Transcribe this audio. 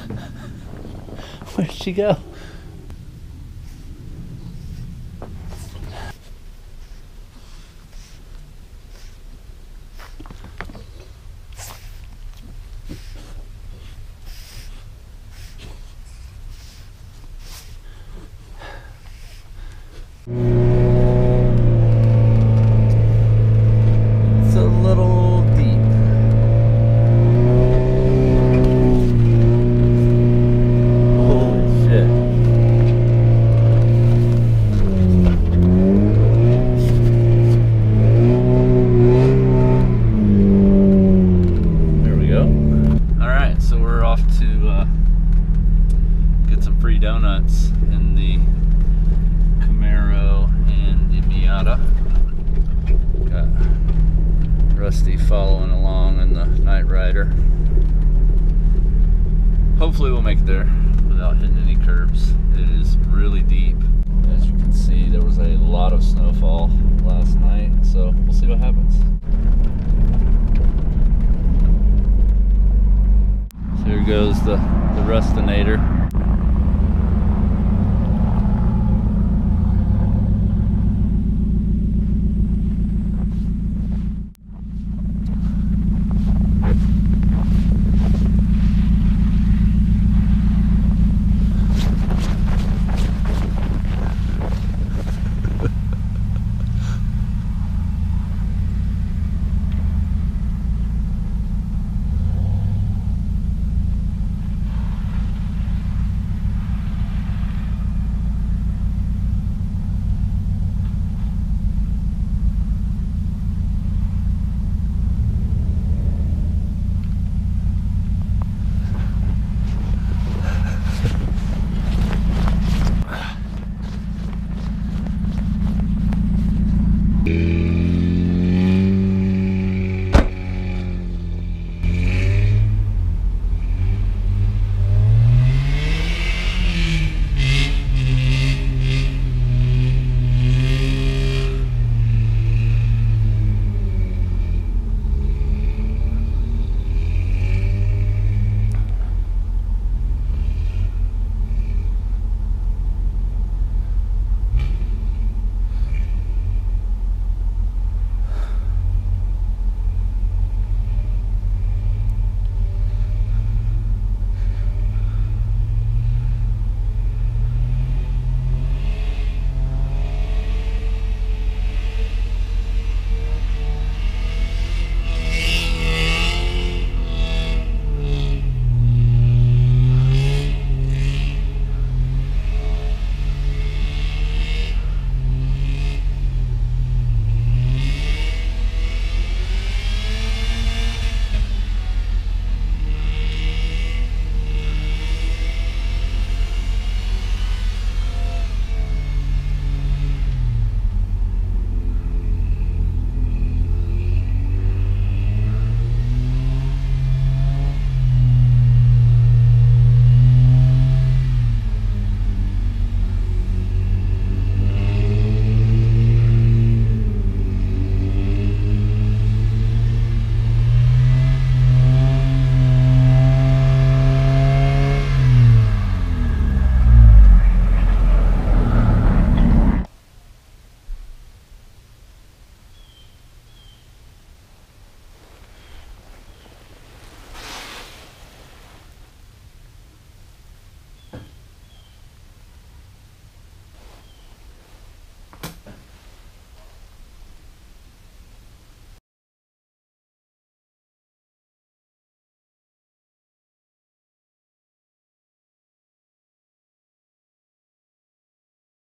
Where'd she go? It's a little deep. Holy shit. There we go. Alright, so we're off to get some free donuts in the Camaro and the Miata. Got Rusty following along in the Night Rider. Hopefully we'll make it there without hitting any curbs. It is really deep. As you can see, there was a lot of snowfall last night, so we'll see what happens. So here goes the Rustinator.